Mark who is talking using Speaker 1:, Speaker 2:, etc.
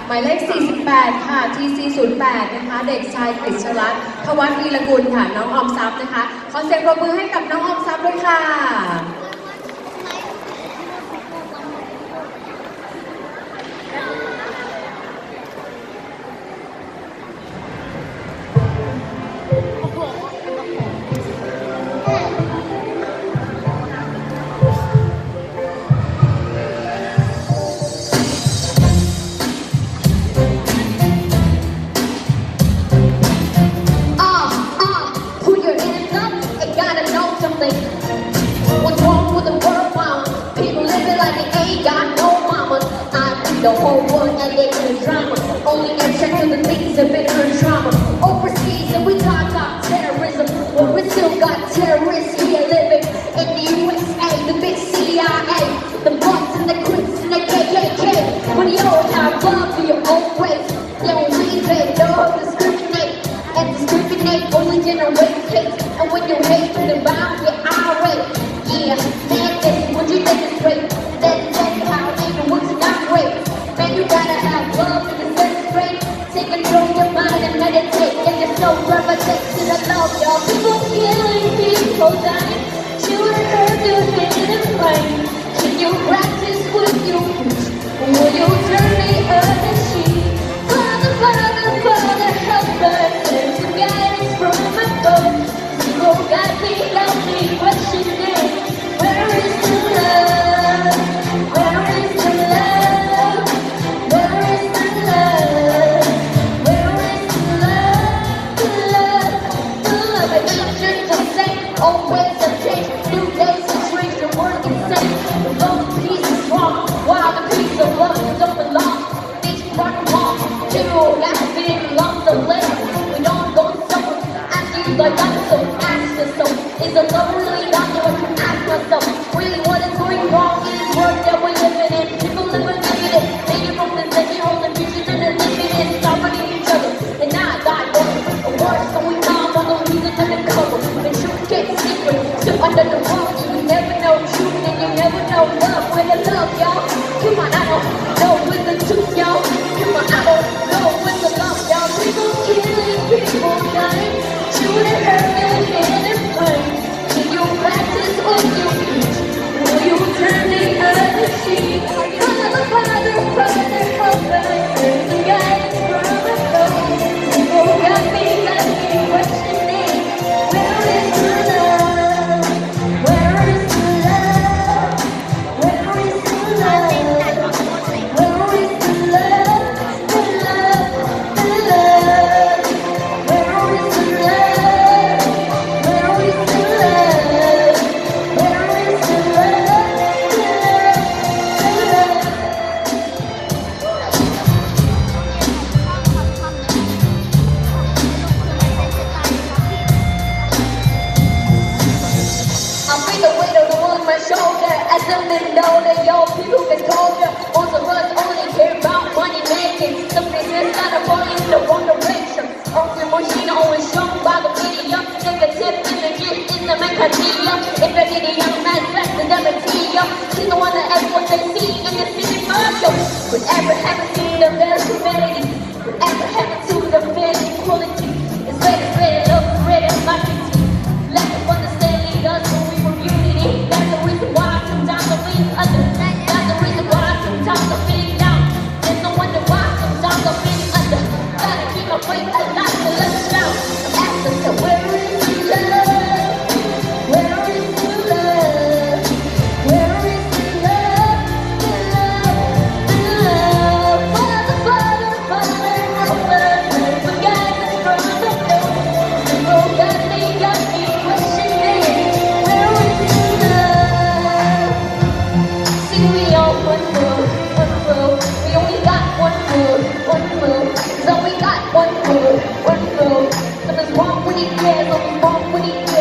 Speaker 1: หมายเลข 48 ค่ะ TC 08 นะคะ เด็กชายกฤษรัตน์ทวัฒน์วีรกุลค่ะ น้องออมทรัพย์นะคะ ขอเสียงปรบมือให้กับน้องออมทรัพย์ด้วยค่ะ
Speaker 2: The whole world and they in drama. Only attract to the things that been earned trauma. Overseas and we talk about terrorism, but we still got terrorists here living in the USA, the big CIA, the Bloods and the Crips and the KKK. But you all have love for your own race. They don't leave it, don't discriminate, and discriminate only generate hate. And when you hate, you're bound to get irate. Yeah, man, this what you demonstrate. Then tell you how it works not great. Man, you gotta have love in the sense straight. Take control of your mind and meditate. And your soul gravitate to the love, y'all. People killing, people dying. Children hurt, you hit and fight. Can you practice what you preach? Will you turn the other cheek? Father, Father, Father, help us. Send some guidance from above. People got me questioning. Where is the love? Where is the love? Where is the love? Where is the love? The love, the love. And it's just the same. Always a change. New days and strange. The word insane. The love of peace is wrong. While the peace of love don't belong. These rock and roll. People got big lumps of lead. We don't go somewhere. Ask you like I'm so. Ask yourself. Is the love really out there? What you ask myself? Really what is going wrong in this world that we're living in? People living negative. Maybe from the second holding pictures and they're living in. Stopping each other. And now I got a word so we calm on the reasons and the cover. The truth gets secret. Still under the rug. You never know truth and you never know love. Where the love, y'all? Come on, I don't know where the truth, y'all. Come on, I don't know where the love, y'all. People killing, people dying. Shooting, hurting, hitting, and fighting. Can you practice what you preach? Will you turn the other cheek? Father, Father, Father, help us. Send some guidance from above. People got me questioning. Where is the love? Where is the love? Where is the love? Where is the love? The love, the love. Where is the love? Where is the love? Where is the love? I feel the weight of the world on my shoulder. As them men know that y'all people get colder. Most of us only care about money making. Some business got a falling in the wrong direction. Only machine always shown by the media. Negative energy in the mechanism. If I need a young man, back to the material. She's the one that everyone they see in the city commercial. Whatever happened to the very humanity? Whatever happened to the very equality? It's ready, love, ready, marketing. Lack of understanding us when we were unity. That's the reason why sometimes I feel under. That's the reason why sometimes I feel down. There's no wonder why sometimes I feel under. Gotta keep my faith alive to let it down. I'm asking, so where is the love? Where is the love? Where is the love? The love, the love. Father, Father, Father, help us. For guidance from above. People got me questioning. Where is the love? See, we all one world, one world. We only got one world, one world. So we got one world, one world. Something's wrong with it, yeah, something's wrong with it,